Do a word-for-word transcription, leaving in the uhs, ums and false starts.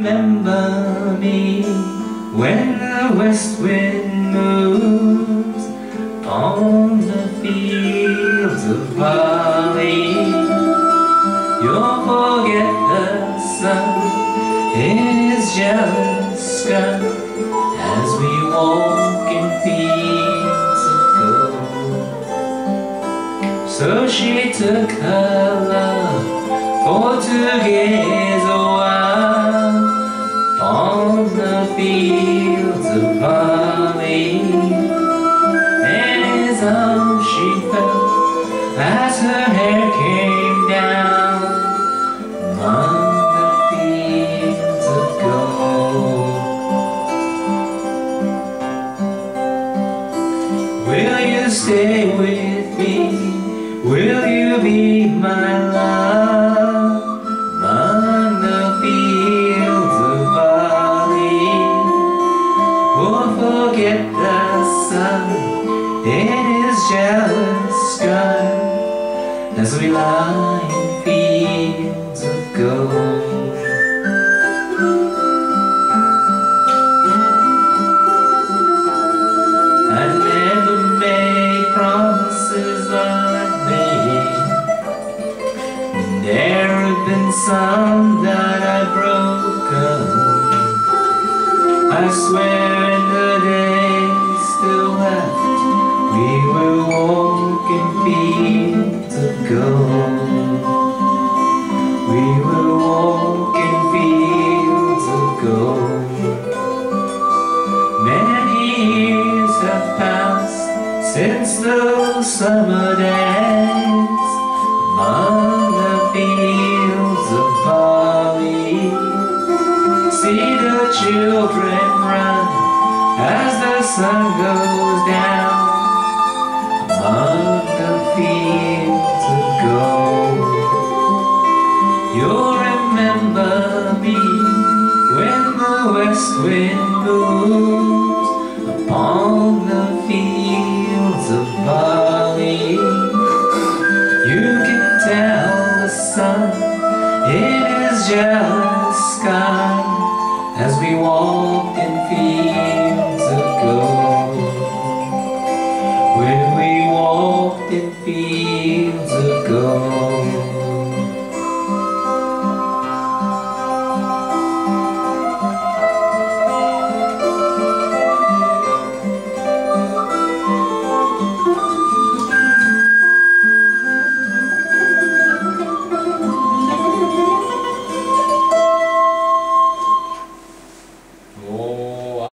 remember me when the west wind moves on the fields of barley. You'll forget the sun in his jealous sky as we walk in fields of gold. So she took her love for to gaze a while on the fields of barley. In his arms she felt as her hair came down among the fields of gold. Will you stay with me? Will you be my love among the fields of barley? Or forget the sun in his jealous sky as we lie in fields of gold? I've never made promises like there have been some that I've broken. I swear in the days still left we will walk in fields of gold. We will walk in fields of gold. Many years have passed since those summer days among the fields of barley. See the children run as the sun goes